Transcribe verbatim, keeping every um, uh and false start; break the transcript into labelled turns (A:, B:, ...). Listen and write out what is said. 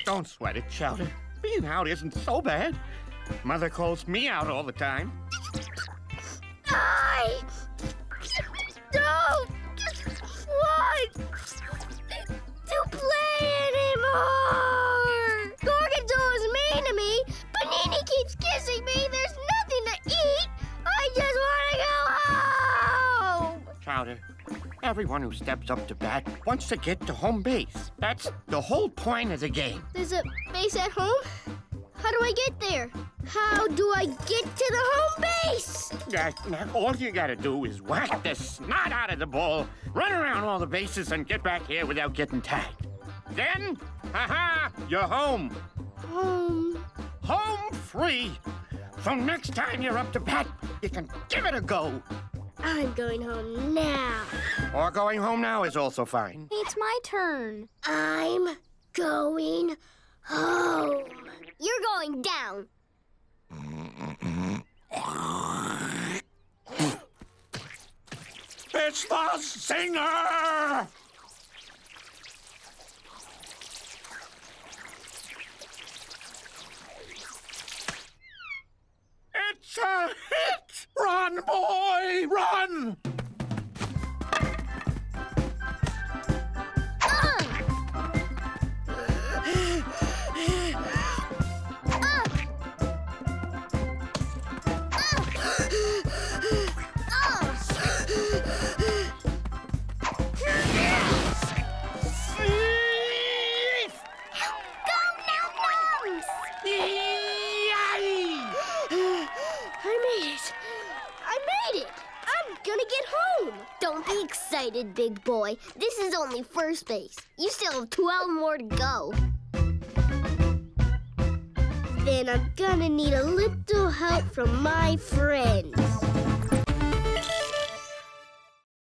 A: Don't sweat it, Chowder. Being out isn't so bad. Mother calls me out all the time.
B: I don't want to play anymore! Gorgonzola's mean to me. Panini keeps kissing me. There's nothing to eat. I just want to go home!
A: Chowder, everyone who steps up to bat wants to get to home base. That's the whole point of the game.
B: There's a base at home? How do I get there? How do I get to the home base?
A: Uh, all you gotta do is whack the snot out of the ball, run around all the bases, and get back here without getting tagged. Then, ha-ha, you're home.
B: Home?
A: Home free. So next time you're up to bat, you can give it a go.
B: I'm going home now.
A: Or going home now is also fine.
C: It's my turn.
B: I'm going home. You're going down.
A: It's the singer! It's a hit! Run, boy, run!
B: Don't be excited, big boy. This is only first base. You still have twelve more to go. Then I'm gonna need a little help from my friends.